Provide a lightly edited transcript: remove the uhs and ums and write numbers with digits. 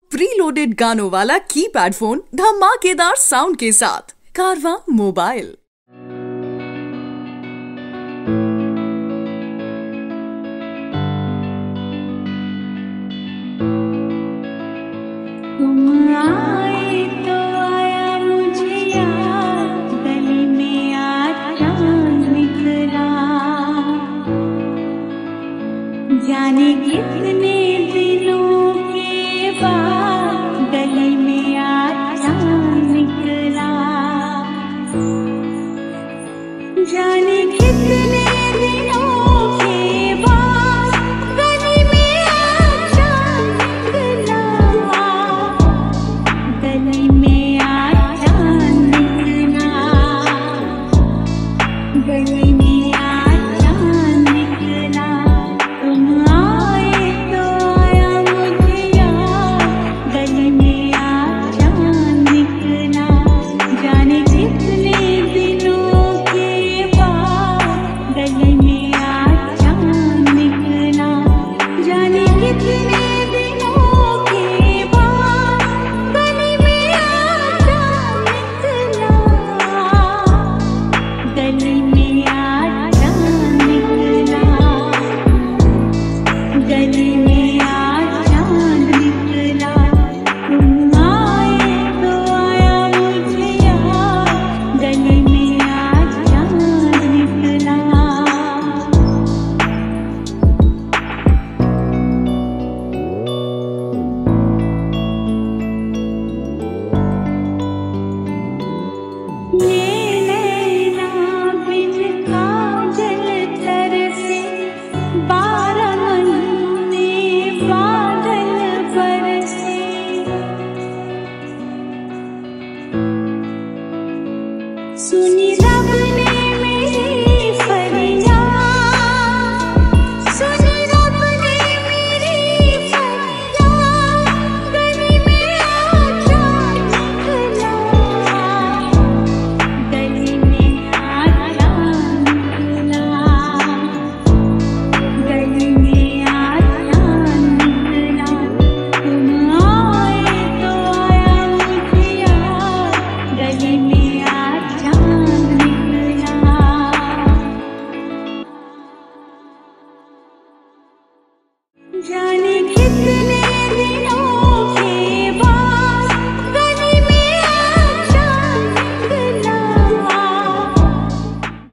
Preloaded गानों वाला keypad phone धमाकेदार साउंड के साथ कारवां मोबाइल। तुम आए तो आया मुझे याद, गली में आज चांद निकला। जाने कितने दिनों के बाद गली में आज चांद निकला। जाने कितने दिनों के बाद गली में आज चांद निकला। गली में आज चांद निकला। गली में आज चांद निकला। तुम आए तो आया मुझे याद, गली में आज चांद निकला। जाने कितने दिनों के बाद गली में आज चांद निकला। जाने कितने दिनों के बाद गली में आज चांद निकला। गली में आज चांद निकला। गली में आज चांद निकला। तुम आए तो आया मुझे याद, गली में आज चांद निकला। ये नैना बिन काजल तरसे, 12 महीने बादल बरसे। सुनी रब ने मेरी फरियाद, सुनी रब ने मेरी फरियाद। गली में आज चांद निकला। गली में आज चांद निकला। गली में आज चांद निकला। तुम आए तो आया मुझे याद, गली में आज चांद निकला। जाने